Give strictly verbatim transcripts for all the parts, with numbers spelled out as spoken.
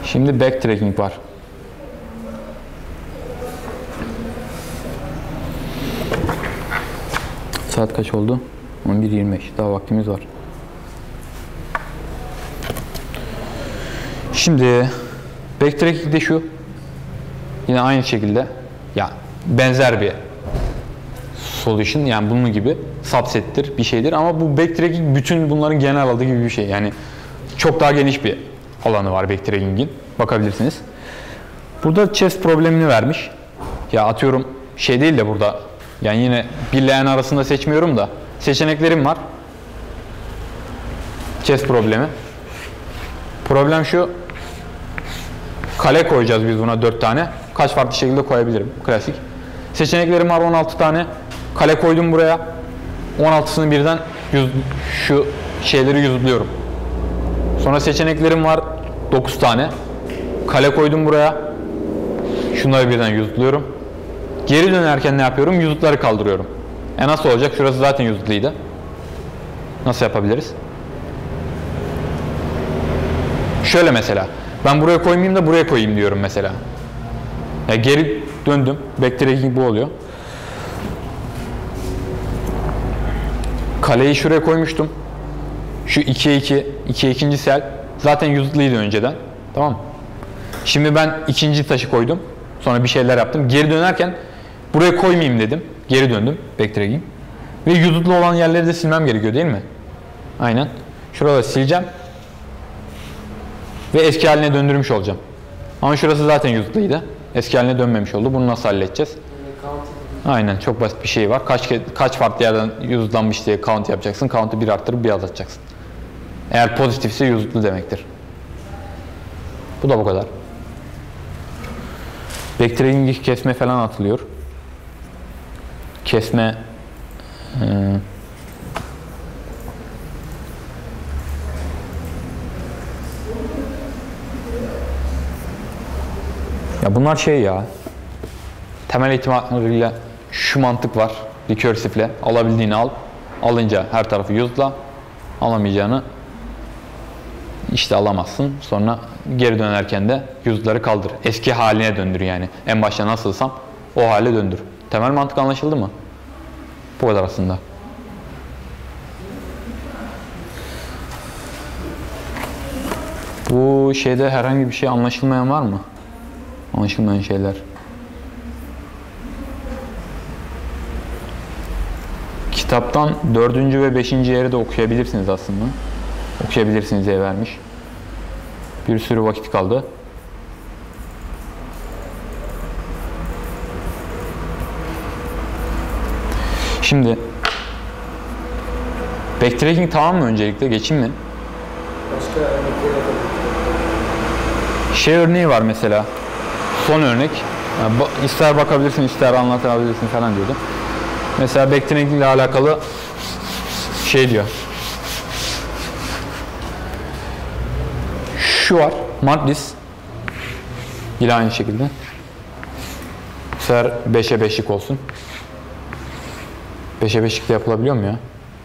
Şimdi backtracking var. Saat kaç oldu? on bir yirmi beş. Daha vaktimiz var. Şimdi backtracking de şu. Yine aynı şekilde ya benzer bir solution, yani bunun gibi subsettir, bir şeydir ama bu backtracking bütün bunların genel adı gibi bir şey. Yani çok daha geniş bir alanı var backtracking'in. Bakabilirsiniz. Burada chest problemini vermiş. Ya atıyorum şey değil de burada, yani yine bir ile n arasında seçmiyorum da seçeneklerim var. Chest problemi. Problem şu. Kale koyacağız biz buna dört tane. Kaç farklı şekilde koyabilirim? Klasik. Seçeneklerim var on altı tane. Kale koydum buraya. on altısını birden yüz, şu şeyleri yüzlüyorum. Sonra seçeneklerim var dokuz tane. Kale koydum buraya. Şunları birden yüzlüyorum. Geri dönerken ne yapıyorum? Yüzükleri kaldırıyorum. E nasıl olacak? Şurası zaten yüzüklüydü. Nasıl yapabiliriz? Şöyle mesela. Ben buraya koymayayım da buraya koyayım diyorum mesela. Ya geri döndüm. Backtracking bu oluyor. Kaleyi şuraya koymuştum. Şu ikiye iki, ikiye ikinci sel zaten yüzüklüydü önceden. Tamam mı? Şimdi ben ikinci taşı koydum. Sonra bir şeyler yaptım. Geri dönerken buraya koymayayım dedim. Geri döndüm. Backtracking. Ve yüzüklü olan yerleri de silmem gerekiyor değil mi? Aynen. Şuraları sileceğim. Ve eski haline döndürmüş olacağım. Ama şurası zaten yüzüklüydü. Eski haline dönmemiş oldu. Bunu nasıl halledeceğiz? Aynen. Çok basit bir şey var. Kaç, kaç farklı yerden yüzüklenmiş diye count yapacaksın. Count'u bir arttırıp bir azaltacaksın. Eğer pozitifse yüzüklü demektir. Bu da bu kadar. Backtracking'i kesme falan atılıyor. Kesme e, ya bunlar şey ya, temel ihtimalle şu mantık var, recursive'le alabildiğini al, alınca her tarafı use'la, alamayacağını işte alamazsın, sonra geri dönerken de use'ları kaldır, eski haline döndür, yani en başta nasılsam o hale döndür. Temel mantık anlaşıldı mı? Bu kadar aslında. Bu şeyde herhangi bir şey anlaşılmayan var mı? Anlaşılmayan şeyler. Kitaptan dördüncü ve beşinci yeri de okuyabilirsiniz aslında. Okuyabilirsiniz diye vermiş. Bir sürü vakit kaldı. Şimdi backtracking tamam mı öncelikle? Geçeyim mi? Başka örnekler yapabilirim. Şey örneği var mesela. Son örnek. Yani ister bakabilirsin, ister anlatabilirsin falan diyordu. Mesela backtracking ile alakalı şey diyor. Şu var. Madlis. Yine aynı şekilde. Bu sefer beşe beşlik olsun. beşe beşlik de yapılabiliyor mu ya?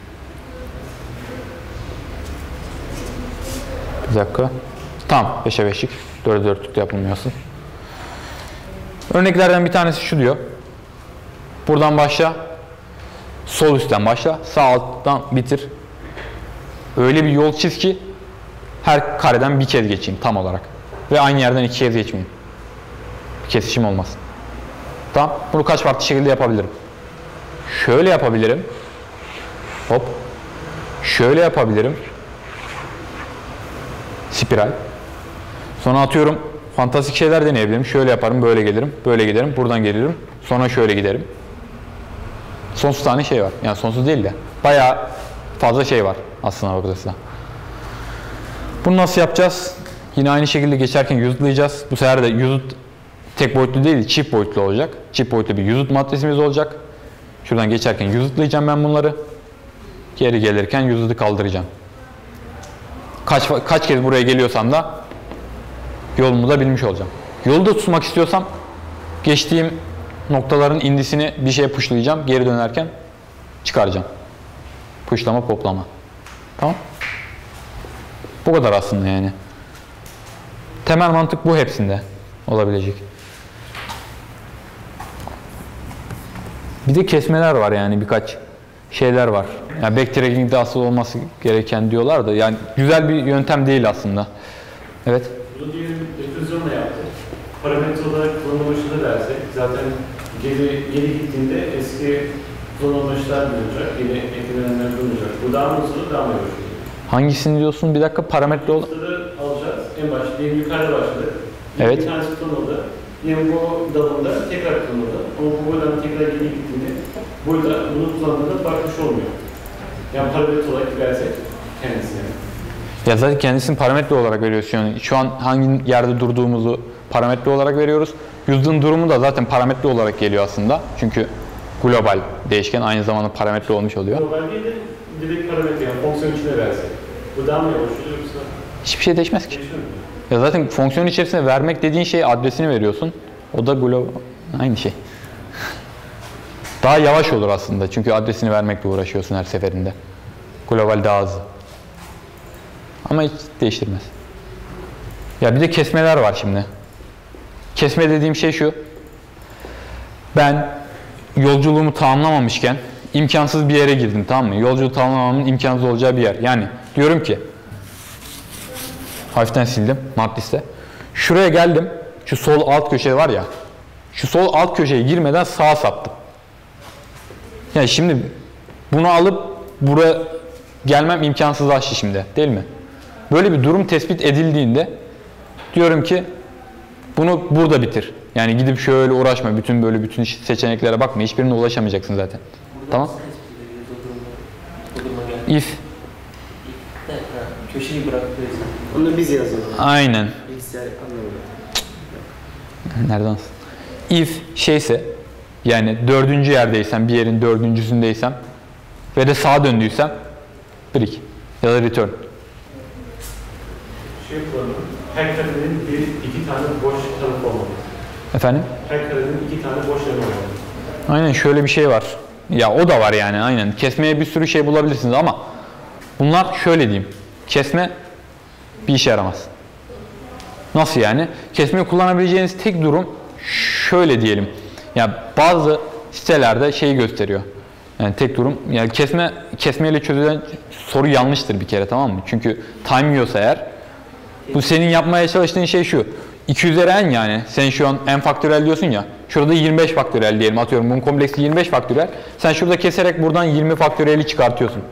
Bir dakika. Tamam. beşe beşlik. dörde dörtlük de yapılmıyorsun. Örneklerden bir tanesi şu diyor. Buradan başla. Sol üstten başla. Sağ alttan bitir. Öyle bir yol çiz ki her kareden bir kez geçeyim tam olarak. Ve aynı yerden iki kez geçmeyeyim. Bir kesişim olmasın. Tamam. Bunu kaç farklı şekilde yapabilirim? Şöyle yapabilirim. Hop. Şöyle yapabilirim. Spiral. Sonra atıyorum fantastik şeyler deneyebilirim. Şöyle yaparım, böyle gelirim, böyle giderim, buradan gelirim. Sonra şöyle giderim. Sonsuz tane şey var. Yani sonsuz değil de bayağı fazla şey var aslına bakılırsa. Bunu nasıl yapacağız? Yine aynı şekilde geçerken yüzüklayacağız. Bu sefer de yüzük tek boyutlu değil, çift boyutlu olacak. Çift boyutlu bir yüzük matrisimiz olacak. Şuradan geçerken yüzüklayacağım ben bunları. Geri gelirken yüzüğü kaldıracağım. Kaç, kaç kez buraya geliyorsam da yolumu da bilmiş olacağım. Yolu da tutmak istiyorsam geçtiğim noktaların indisini bir şeye pushlayacağım. Geri dönerken çıkaracağım. Pushlama, poplama. Tamam. Bu kadar aslında yani. Temel mantık bu hepsinde olabilecek. Bir de kesmeler var yani birkaç şeyler var. Yani backtracking'de asıl olması gereken diyorlar da yani güzel bir yöntem değil aslında. Evet. Bunu diyelim refüzyonla yaptık. Parametre olarak kullanılmışını versek zaten geri, geri gittiğinde eski kullanılmışlar bulunacak, yeni eklenenler bulunacak. Bu daha mı hızlı, daha mı yavaş? Hangisini diyorsun? Bir dakika parametre ol. Bunları alacağız. En başta diyelim yukarıda başladık. Evet. Bir tanesi kullanıldı. Diyelim bu dalında tekrar kullanıldı. Ama bu boydan tekrar geri gittiğinde burada bunu kullandığında bakmış olmuyor. Yani parametre olarak versek kendisine. Ya zaten kendisini parametre olarak veriyoruz. Yani şu an hangi yerde durduğumuzu parametre olarak veriyoruz. Use'un durumu da zaten parametre olarak geliyor aslında. Çünkü global değişken aynı zamanda parametre olmuş oluyor. Global değil de direkt parametre yani fonksiyon içine versek. Bu daha mı yavaş olur yoksa? Hiçbir şey değişmez ki. Değişiyor mu? Ya zaten fonksiyon içerisine vermek dediğin şey adresini veriyorsun. O da global aynı şey. Daha yavaş olur aslında. Çünkü adresini vermekle uğraşıyorsun her seferinde. Global daha hızlı. Ama hiç değiştirmez. Ya bir de kesmeler var şimdi. Kesme dediğim şey şu. Ben yolculuğumu tamamlamamışken imkansız bir yere girdim, tamam mı? Yolculuğu tamamlamamın imkansız olacağı bir yer. Yani diyorum ki hafiften sildim Matlis'te. Şuraya geldim. Şu sol alt köşe var ya. Şu sol alt köşeye girmeden sağa saptım. Yani şimdi bunu alıp buraya gelmem imkansızlaştı şimdi, değil mi? Böyle bir durum tespit edildiğinde diyorum ki bunu burada bitir. Yani gidip şöyle uğraşma, bütün böyle bütün seçeneklere bakma, hiçbirine ulaşamayacaksın zaten. Burada Tamam? If. Köşeyi bıraktıysa. Onu biz yazıyoruz. Aynen. Bilgisayar anlamıyor. Nereden? If şeyse, yani dördüncü yerdeysem, bir yerin dördüncüsündeysem ve de sağa döndüysem break ya da return. Şey kullanalım. Her karenin bir, iki tane boş tarafı olmalı. Efendim? Her karenin iki tane boş yanı olmalı. Aynen şöyle bir şey var. Ya o da var yani aynen. Kesmeye bir sürü şey bulabilirsiniz ama bunlar şöyle diyeyim. Kesme bir işe yaramaz. Nasıl yani? Kesmeyi kullanabileceğiniz tek durum şöyle diyelim. Ya bazı sitelerde şeyi gösteriyor. Yani tek durum, yani kesme kesmeyle çözülen soru yanlıştır bir kere, tamam mı? Çünkü time yiyorsa eğer, bu senin yapmaya çalıştığın şey şu. iki üzeri n yani. Sen şu an n faktörel diyorsun ya. Şurada yirmi beş faktörel diyelim, atıyorum. Bunun kompleksi yirmi beş faktörel. Sen şurada keserek buradan yirmi faktöreli çıkartıyorsun.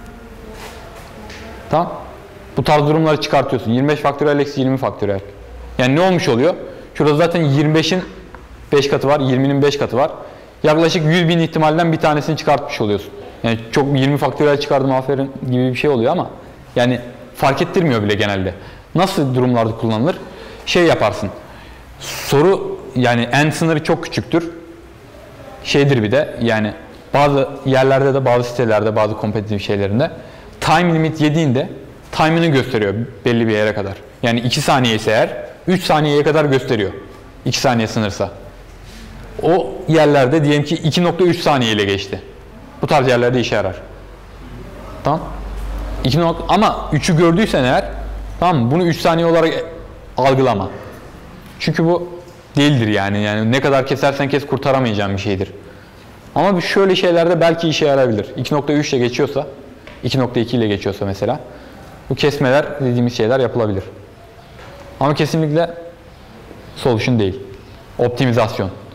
Tamam? Bu tarz durumları çıkartıyorsun. yirmi beş faktörel eksi yirmi faktörel. Yani ne olmuş oluyor? Şurada zaten yirmi beşin beş katı var, yirminin beş katı var. Yaklaşık yüz bin ihtimalden bir tanesini çıkartmış oluyorsun. Yani çok yirmi faktörel çıkardım aferin gibi bir şey oluyor ama yani fark ettirmiyor bile genelde. Nasıl durumlarda kullanılır? Şey yaparsın. Soru yani n sınırı çok küçüktür. Şeydir bir de yani bazı yerlerde de, bazı sitelerde, bazı kompetitif şeylerinde time limit yediğinde time'ını gösteriyor belli bir yere kadar. Yani iki saniye ise eğer üç saniyeye kadar gösteriyor. iki saniye sınırsa. O yerlerde diyelim ki iki nokta üç saniye ile geçti. Bu tarz yerlerde işe yarar. Tamam? iki nokta, ama üçü gördüysen eğer, tamam mı? Bunu üç saniye olarak algılama. Çünkü bu değildir yani. Yani ne kadar kesersen kes kurtaramayacağın bir şeydir. Ama şöyle şeylerde belki işe yarayabilir. iki nokta üç ile geçiyorsa, iki nokta iki ile geçiyorsa mesela, bu kesmeler dediğimiz şeyler yapılabilir. Ama kesinlikle solution değil. Optimizasyon.